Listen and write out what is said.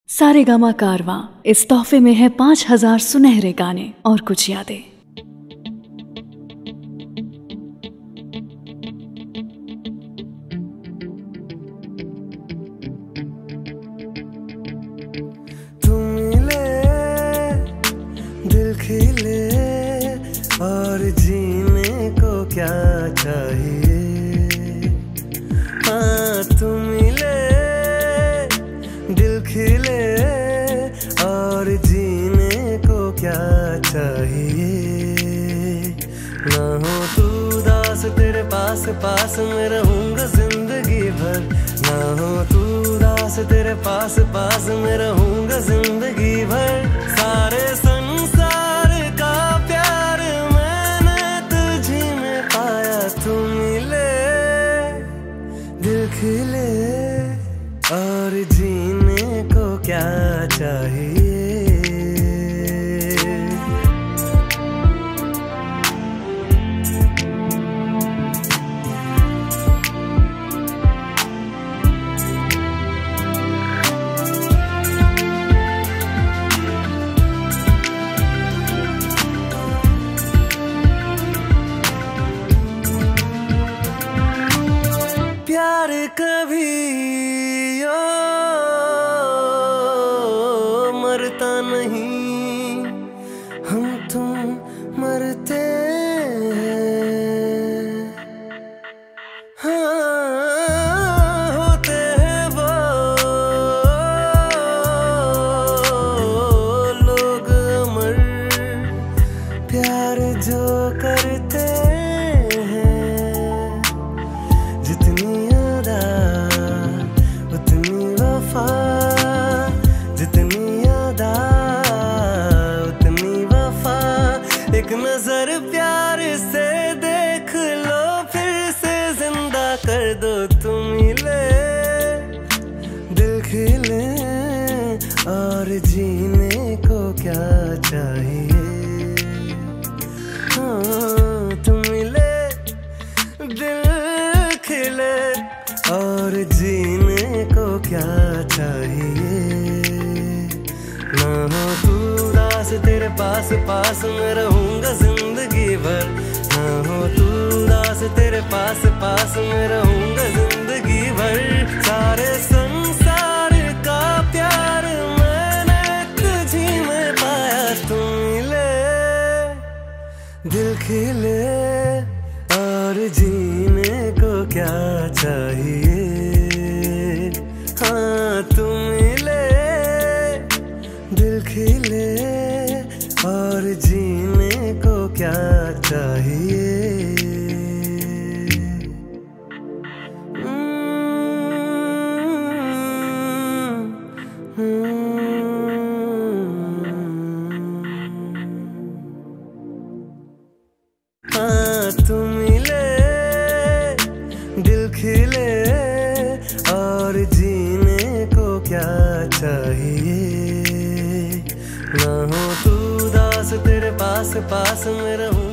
सारेगामा कारवां, इस तोहफे में है 5000 सुनहरे गाने और कुछ यादें। तुम मिले, दिल खिले और जीने को क्या चाहिए। हाँ तुम मिले, दिल खिले और जीने को क्या चाहिए। ना हो तू उदास, तेरे पास पास मैं रहूंगा जिंदगी भर। ना हो तू उदास, तेरे पास पास मैं रहूंगा जिंदगी भर। सारे संसार का प्यार मैंने तुझी में पाया। तुम मिले, दिल खिले और जीने को क्या चाहिए। प्यार कभी मरता नहीं, हम तुम मरते हैं। हाँ होते हैं वो लोग अमर, प्यार जो करते हैं। जितनी अदा उतनी वफा, जितनी अदा उतनी वफा। एक नजर प्यार से देख लो, फिर से जिंदा कर दो। तुम मिले, दिल खिले और जीने को क्या चाहिए। हाँ तुम मिले, दिल खिले और जीने को क्या चाहिए। ना हो तू उदास, तेरे पास पास मैं रहूंगा जिंदगी भर। ना हो तू उदास, तेरे पास पास मैं रहूंगा जिंदगी भर। सारे संसार का प्यार मैंने तुझी में पाया। तुम मिले, दिल खिले और जीने को क्या चाहिए। हाँ तुम मिले, दिल खिले और जीने को क्या चाहिए। हाँ तुम मिले, दिल खिले और जीने को क्या चाहिए। ना हो तू उदास, तेरे पास पास मैं रहूं।